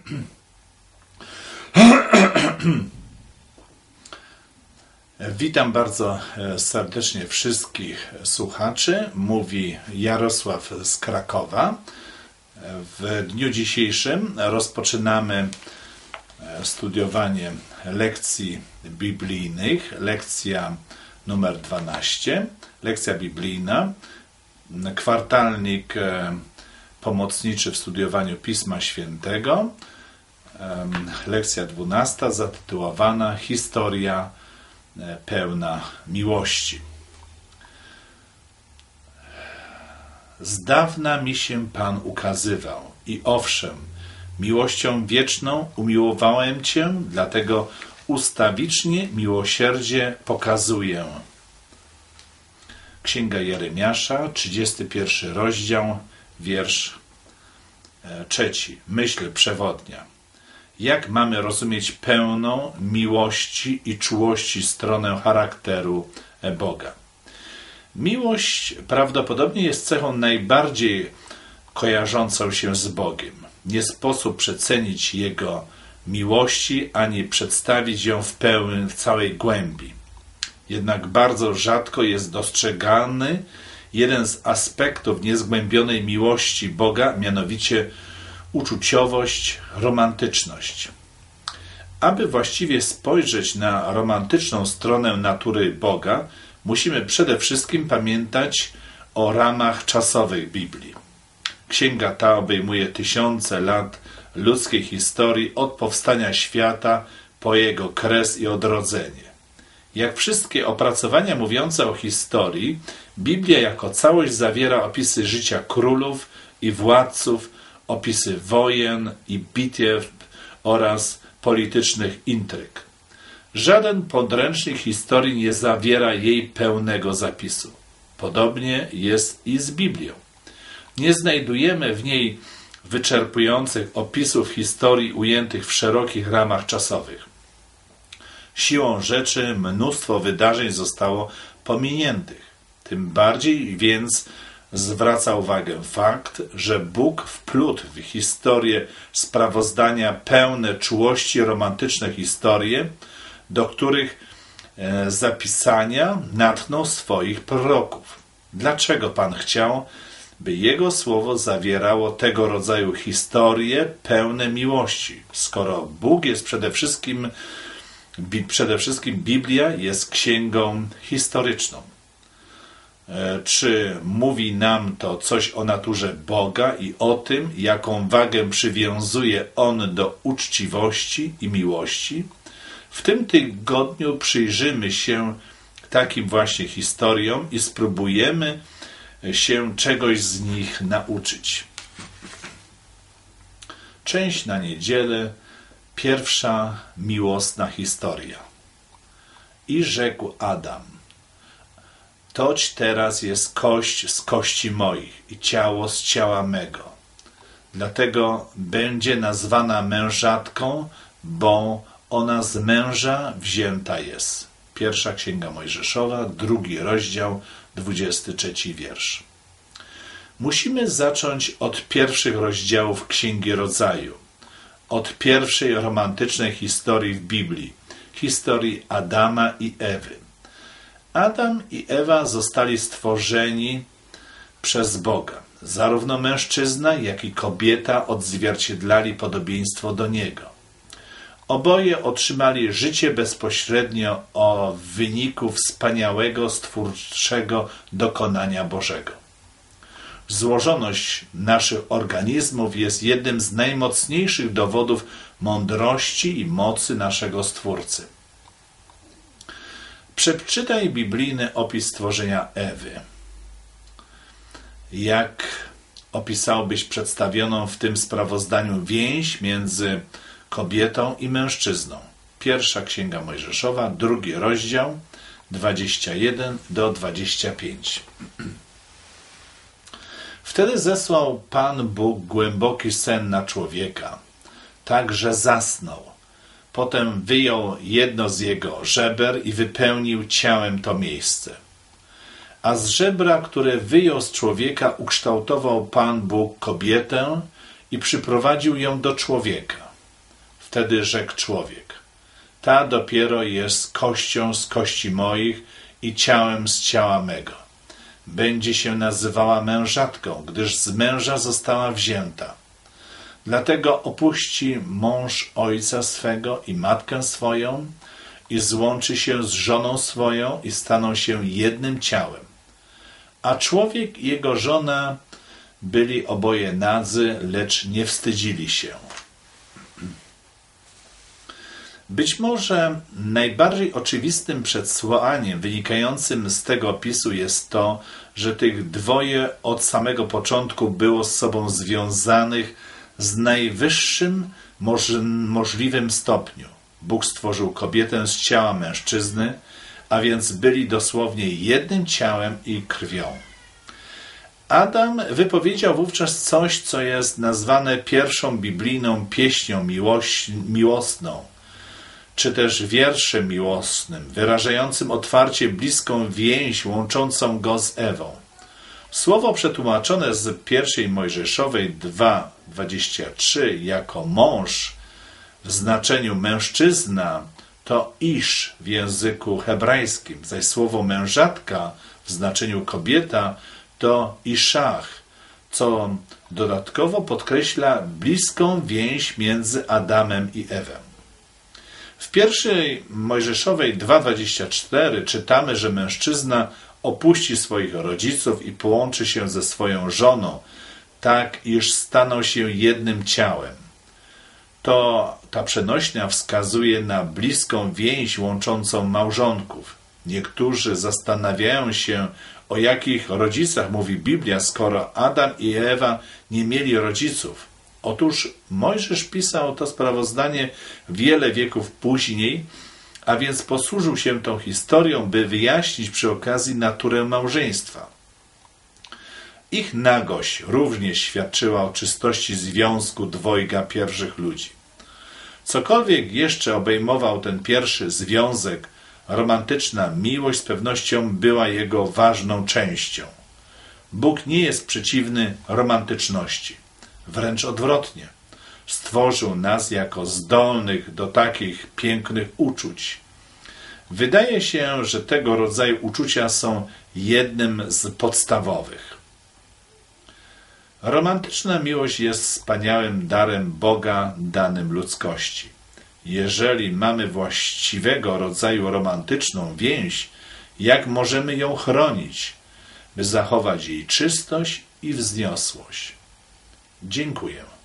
Witam bardzo serdecznie wszystkich słuchaczy. Mówi Jarosław z Krakowa. W dniu dzisiejszym rozpoczynamy studiowanie lekcji biblijnych. Lekcja numer 12. Lekcja biblijna. Kwartalnik pomocniczy w studiowaniu Pisma Świętego. Lekcja 12 zatytułowana Historia pełna miłości. Z dawna mi się Pan ukazywał i owszem, miłością wieczną umiłowałem Cię, dlatego ustawicznie miłosierdzie pokazuję. Księga Jeremiasza, 31 rozdział, wiersz 3. Myśl przewodnia. Jak mamy rozumieć pełną miłości i czułości stronę charakteru Boga? Miłość prawdopodobnie jest cechą najbardziej kojarzącą się z Bogiem. Nie sposób przecenić Jego miłości, ani przedstawić ją w całej głębi. Jednak bardzo rzadko jest dostrzegany jeden z aspektów niezgłębionej miłości Boga, mianowicie uczuciowość, romantyczność. Aby właściwie spojrzeć na romantyczną stronę natury Boga, musimy przede wszystkim pamiętać o ramach czasowych Biblii. Księga ta obejmuje tysiące lat ludzkiej historii od powstania świata po jego kres i odrodzenie. Jak wszystkie opracowania mówiące o historii, Biblia jako całość zawiera opisy życia królów i władców, opisy wojen i bitew oraz politycznych intryg. Żaden podręcznik historii nie zawiera jej pełnego zapisu. Podobnie jest i z Biblią. Nie znajdujemy w niej wyczerpujących opisów historii ujętych w szerokich ramach czasowych. Siłą rzeczy mnóstwo wydarzeń zostało pominiętych. Tym bardziej więc zwraca uwagę fakt, że Bóg wplótł w historię sprawozdania pełne czułości romantyczne historie, do których zapisania natchnął swoich proroków. Dlaczego Pan chciał, by Jego słowo zawierało tego rodzaju historie pełne miłości, skoro Bóg jest przede wszystkim Biblia jest księgą historyczną? Czy mówi nam to coś o naturze Boga i o tym, jaką wagę przywiązuje On do uczciwości i miłości? W tym tygodniu przyjrzymy się takim właśnie historiom i spróbujemy się czegoś z nich nauczyć. Część na niedzielę, pierwsza miłosna historia. I rzekł Adam: toć teraz jest kość z kości moich i ciało z ciała mego. Dlatego będzie nazwana mężatką, bo ona z męża wzięta jest. Pierwsza Księga Mojżeszowa, 2 rozdział, 23 wiersz. Musimy zacząć od pierwszych rozdziałów Księgi Rodzaju, od pierwszej romantycznej historii w Biblii, historii Adama i Ewy. Adam i Ewa zostali stworzeni przez Boga. Zarówno mężczyzna, jak i kobieta odzwierciedlali podobieństwo do Niego. Oboje otrzymali życie bezpośrednio w wyniku wspaniałego, stwórczego dokonania Bożego. Złożoność naszych organizmów jest jednym z najmocniejszych dowodów mądrości i mocy naszego Stwórcy. Przeczytaj biblijny opis stworzenia Ewy. Jak opisałbyś przedstawioną w tym sprawozdaniu więź między kobietą i mężczyzną? Pierwsza Księga Mojżeszowa, 2 rozdział, 21 do 25. Wtedy zesłał Pan Bóg głęboki sen na człowieka, tak że zasnął. Potem wyjął jedno z jego żeber i wypełnił ciałem to miejsce. A z żebra, które wyjął z człowieka, ukształtował Pan Bóg kobietę i przyprowadził ją do człowieka. Wtedy rzekł człowiek: ta dopiero jest kością z kości moich i ciałem z ciała mego. Będzie się nazywała mężatką, gdyż z męża została wzięta. Dlatego opuści mąż ojca swego i matkę swoją i złączy się z żoną swoją i staną się jednym ciałem. A człowiek i jego żona byli oboje nadzy, lecz nie wstydzili się. Być może najbardziej oczywistym przesłaniem wynikającym z tego opisu jest to, że tych dwoje od samego początku było z sobą związanych z najwyższym możliwym stopniu. Bóg stworzył kobietę z ciała mężczyzny, a więc byli dosłownie jednym ciałem i krwią. Adam wypowiedział wówczas coś, co jest nazwane pierwszą biblijną pieśnią miłosną, czy też wierszem miłosnym, wyrażającym otwarcie bliską więź łączącą go z Ewą. Słowo przetłumaczone z pierwszej Mojżeszowej 2:23 jako mąż w znaczeniu mężczyzna to isz w języku hebrajskim, zaś słowo mężatka w znaczeniu kobieta to iszach, co dodatkowo podkreśla bliską więź między Adamem i Ewą. W pierwszej Mojżeszowej 2:24 czytamy, że mężczyzna opuści swoich rodziców i połączy się ze swoją żoną, tak iż staną się jednym ciałem. Ta przenośnia wskazuje na bliską więź łączącą małżonków. Niektórzy zastanawiają się, o jakich rodzicach mówi Biblia, skoro Adam i Ewa nie mieli rodziców. Otóż Mojżesz pisał to sprawozdanie wiele wieków później, a więc posłużył się tą historią, by wyjaśnić przy okazji naturę małżeństwa. Ich nagość również świadczyła o czystości związku dwojga pierwszych ludzi. Cokolwiek jeszcze obejmował ten pierwszy związek, romantyczna miłość z pewnością była jego ważną częścią. Bóg nie jest przeciwny romantyczności. Wręcz odwrotnie. Stworzył nas jako zdolnych do takich pięknych uczuć. Wydaje się, że tego rodzaju uczucia są jednym z podstawowych. Romantyczna miłość jest wspaniałym darem Boga danym ludzkości. Jeżeli mamy właściwego rodzaju romantyczną więź, jak możemy ją chronić, by zachować jej czystość i wzniosłość? Dziękuję.